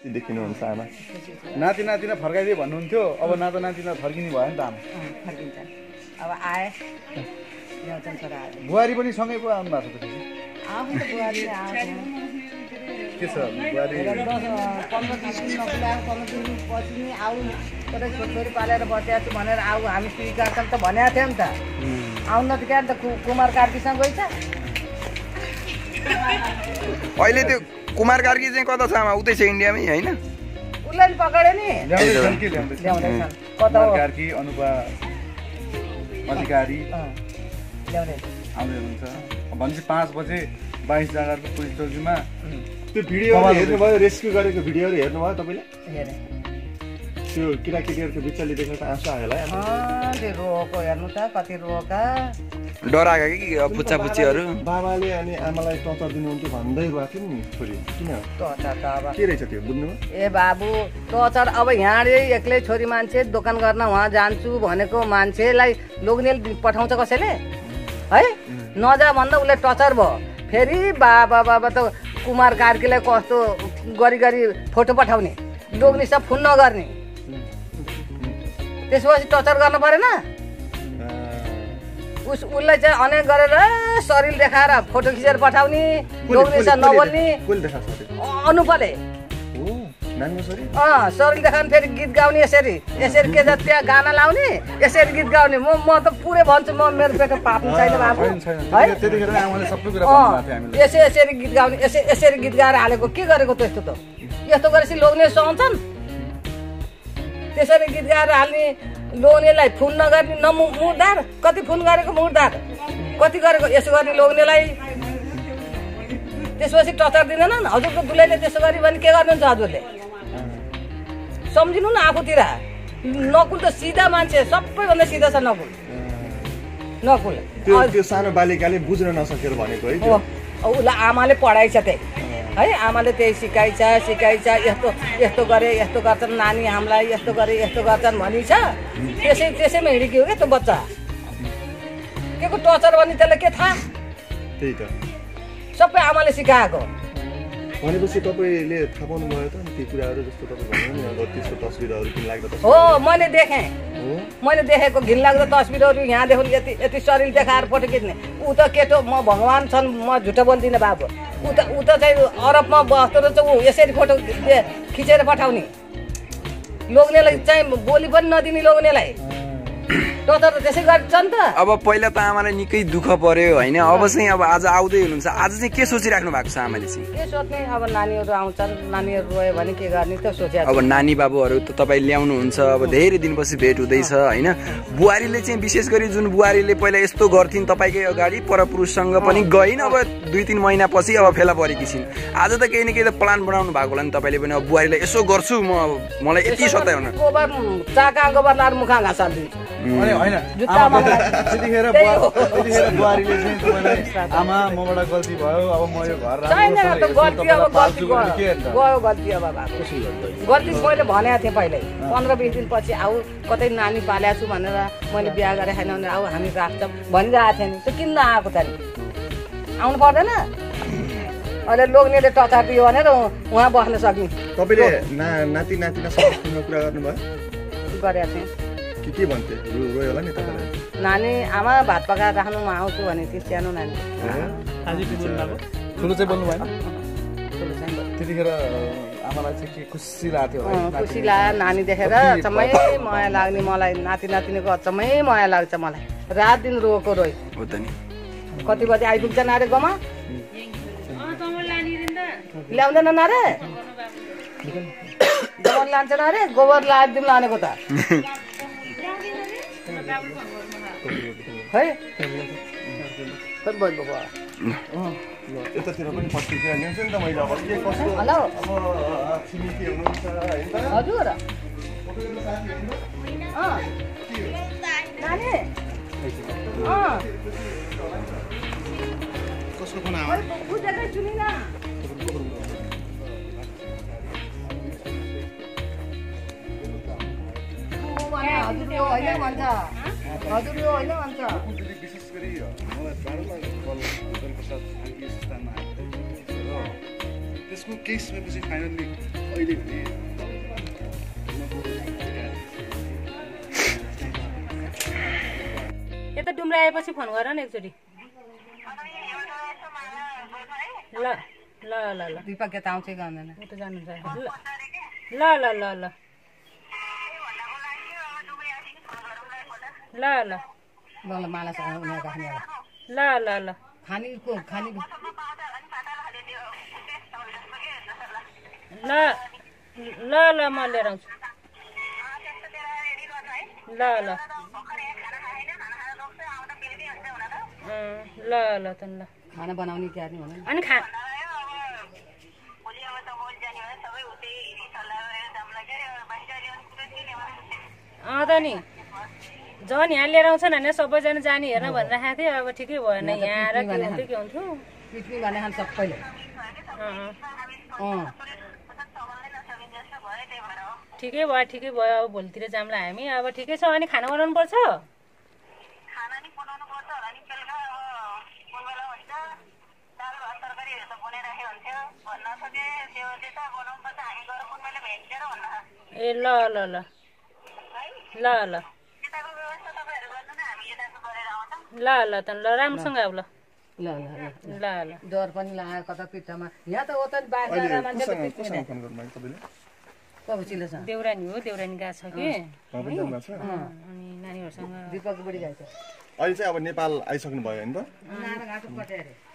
देखिनुहुन्छ आमा नाति नातिना फर्काइदिए भन्नुहुन्थ्यो अब नाता नातिना फर्किने भयो नि त आमा फर्किन्छ अब आए ल्याउँछन् छोरा बुहारी पनि सँगै पो आउनु भएको छ आउँछ बुहारी आउँछ के छ बुहारी 15 दिन नपुऱ्याएको 15 दिन पछि नि आऊ कतै छोरी पालेर बसेको छु भनेर आऊ हामी स्वीकार त भनेको थियौँ नि त आउन त क्या त कुमार कार्कीसँग गइछ अहिले त्यो कुमार कार्की चाहिँ कता छ आमा उतै छ इन्डियामै हैन उसलाई नि पक्रेयो नि ल्याउँदैछन् के ल्याउँदैछन् कता हो कार्की अनुपा अधिकारी ल्याउँदै आउँदै हुनुहुन्छ भनेपछि 5 बजे 22 जग्गाको पुलिस चौकीमा त्यो भिडियो हेर्नुभयो रेस्क्यु गरेको भिडियोहरू हेर्नुभयो तपाईँले हेरे त्यो केटाकेटीहरूको बिचले देखेर त आँसु आयो होला त्यो रोको हेर्नु त कति रोका डराएका कि पुच्चा पुच्चीहरू बाबाले अनि आमालाई टचर दिनुहुन्थ्यो भन्दै रुवा थियो नि छोरी किन टचर त अब के रहेछ त्यो बुझ्नु ए बाबु टचर अब यहाँ एक्लै छोरी मान्छे दोकान गर्न उहाँ जान्छु भनेको मान्छेलाई लोग्नेले पठाउँछ कसैले है नजा भन्दा उसले टचर भयो फेरि बाबा त कुमार कार्कीलाई कस्तो गरी फोटो पठाउने लोग्ने सब फोन नगर्ने त्यसपछि टचर गर्नु परेन उसलाई चाहिँ अनेक गरेर शरीर देखाएर फोटो खिचेर पठाउने लोग्नेसँग नबोल्ने अनुपले शरीर देखाउने फेरि गीत गाउने यसरी के छ त्यहाँ गाना लाउने यसरी गीत गाउने म त पुरै भन्छु म मेरो पेटमा पाप्नु छैन बाबु यसरी गीत गाउने यसरी गीत गाएर हालेको के गरेको त्यस्तो त यस्तो गरेपछि लोग्ने सुहाउँछन् त्यसरी गीत गाएर हाल्ने लोग्नेलाई फोन नगर्ने मुर्दार कति फोन गरेको मुर्दार कति गरेको यसो गर्ने लोग्नेलाई त्यसपछि टचर दिँदैनन् हजुरको दुलैले त्यसो गरी भने के गर्नुहुन्छ हजुरले सम्झिनु न आफूतिर नकुल त सिधा मान्छे सबैभन्दा सिधा छ नकुल त्यो सानो बालिकाले बुझ्न नसकेर भनेको है उसलाई आमाले पढाइछ त्यही है आमाले त्यही सिकाइछ यस्तो गरे यस्तो गर्छन् नानी हामीलाई यस्तो गरे यस्तो गर्छन् भनिन्छ त्यसैमा हिँडेको क्या त्यो बच्चा के को टचर भने त्यसलाई के थाहा त्यही त सबै आमाले सिकाएको भनेपछि तपाईँले थाहा पाउनु भयो त ती कुराहरू जस्तो तपाईँ भन्नु नि त्यस्तो तस्बिरहरू किन लाग्दो हो मैले देखेको घिनलाग्दो तस्बिरहरू यहाँदेखि यति शरीर देखाएर फोटो खिच्ने ऊ त केटो म भगवान् छन् म झुटो बोल्दिनँ बाबु ऊ त चाहिँ अरबमा बस्दो रहेछ ऊ यसरी फोटो खिचेर पठाउने लोग्नेलाई चाहिँ बोली पनि नदिने लोग्नेलाई टचर त्यसै गर्छ नि त अब पहिला त आमालाई निकै दुःख पर्यो हैन अब चाहिँ अब आज आउँदै हुनुहुन्छ आज चाहिँ के सोचिराख्नु भएको छ आमाले चाहिँ के सोच्ने अब नानीहरू आउँछन् नानीहरू रोयो भने के गर्ने त सोचे अब नानी बाबुहरू त तपाईँ ल्याउनुहुन्छ अब धेरै दिनपछि भेट हुँदैछ हैन बुहारीले चाहिँ विशेष गरी जुन बुहारीले पहिला यस्तो गर्थिन् तपाईँकै अगाडि परपुरुषसँग पनि गइन् अब 2-3 महिनापछि अब फेला परेकी छिन् आज त केही न केही त प्लान बनाउनु भएको होला नि तपाईँले पनि अब बुहारीलाई यसो गर्छु म मलाई यति सताउन गोबर चाका गोबर लाएर मुखा घाँस हाल्दिन्छु होइन त्यतिखेर बुहारीले चाहिँ तपाईँलाई आमा मबाट गल्ती भयो अब म यो घर गल्ती मैले भनेको थिएँ पहिल्यै 15-20 दिनपछि आऊ कतै नानी पालेको छु भनेर मैले बिहा गरेँ छैन भने आऊ हामी राख्छौँ भनिरहेको थिएँ नि त्यो किन नआएको त नि आउनु पर्दैन अहिले लोग्नेले टचर दियो भनेर उहाँ बस्न सक्ने तपाईँले नाति नातिनासँग कुरा गर्नुभयो गरेको थिएँ के भन्थे रोयो होला नि तपाईँलाई नानी आमा भात पकाएर राख्नु म आउँछु भने त्यो सानो नानी ठुलो चाहिँ बोल्नु भएन त्यतिखेर आमालाई चाहिँ के खुसी लाग्थ्यो खुसी लाग्यो नानी देखेर अचम्मै माया लाग्ने मलाई नातिनीको अचम्मै माया लाग्छ मलाई रात दिन रोएको रोइ कति बजी आइपुग्छ नारे गाउँमा ल्याउँदैन नारे गोबर लान्छ नारे गोबर लादिउँ लानेको त है यतातिर पनि पत्रिका ल्याउँछ नि त मैले अब के कस्तो हेलो अब छिमेकी हुनुहुन्छ हैन हजुर नानी कसको फोन आयो बुझेकै छु नि न हजुर यो होइन भन्छ हजुर यो होइन भन्छ विशेष गरी मलाई बाह्रमा कल प्रसाद स्थानमा त्यसको केही समयपछि फाइनल्ली अहिले भने यता डुम्रा आएपछि फोन गर न एकचोटि ल ल ल ल दिपक यता आउँछ कि आउँदैन उता जानुहुन्छ ल ल ल ल ल ल ल मालासँग उनीहरू राख्ने ल ल ल खानीको खानी ल ल ल म लिएर आउँछु ल ल ल ल त ल खाना बनाउने क्यार्ने भने अनि खा त नि झन् यहाँ लिएर आउँछन् होइन सबैजना जाने हेर्न भनेर राखेको थिएँ अब ठिकै भएन यहाँ आएर के हुन्थ्यो के हुन्थ्यो पिकनिक भने खान सबैले ठिकै भयो अब भोलितिर जाउँला हामी अब ठिकै छ अनि खाना बनाउनु पर्छ ए ल ल ल ल ल ल ल त ल राम्रोसँग आऊ ल ल ल ल डर पनि लाग्यो कता पिठ्ठामा यहाँ त हो त बाहिर मान्छे त पिकनिक फोन गर्नु तपाईँले कबुचिलोसँग देउरानी हो देउरानी गएको छ कि अनि नानीहरूसँग दिपक बुढी गएको छ अहिले चाहिँ अब नेपाल आइसक्नु भयो होइन त नाराघाट पट्याएर